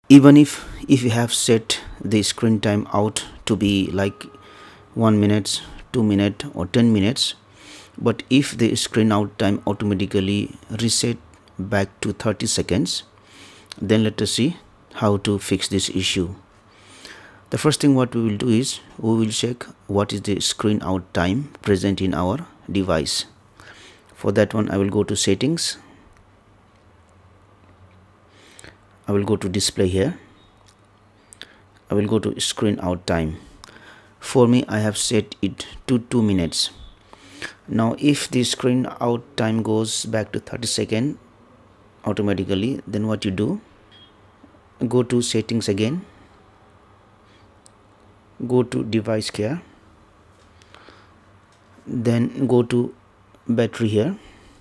Even if you have set the screen time out to be like 1 minute, 2 minutes or 10 minutes, but if the screen out time automatically reset back to 30 seconds, then let us see how to fix this issue. The first thing what we will do is we will check what is the screen out time present in our device. For that one, I will go to settings. I will go to display here. I will go to screen out time. For me, I have set it to 2 minutes. Now if the screen out time goes back to 30 seconds automatically, then what you do, go to settings again, go to device care, then go to battery here.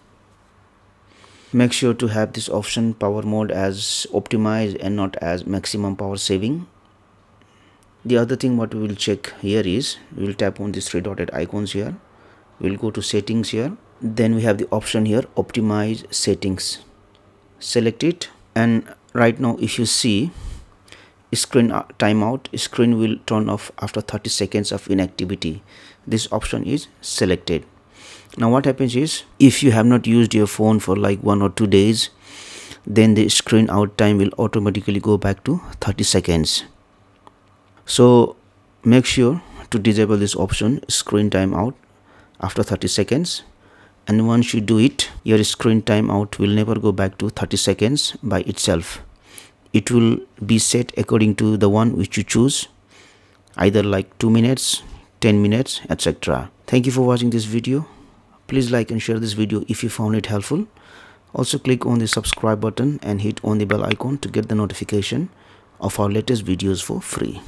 Make sure to have this option power mode as optimized and not as maximum power saving. The other thing what we will check here is we will tap on these three dotted icons here. We'll go to settings here, then we have the option here optimize settings. Select it, and right now if you see screen timeout, screen will turn off after 30 seconds of inactivity. This option is selected. Now what happens is, if you have not used your phone for like 1 or 2 days, then the screen out time will automatically go back to 30 seconds. So make sure to disable this option screen timeout after 30 seconds, and once you do it, your screen timeout will never go back to 30 seconds by itself. It will be set according to the one which you choose, either like 2 minutes, 10 minutes, etc. Thank you for watching this video. Please like and share this video if you found it helpful. Also click on the subscribe button and hit on the bell icon to get the notification of our latest videos for free.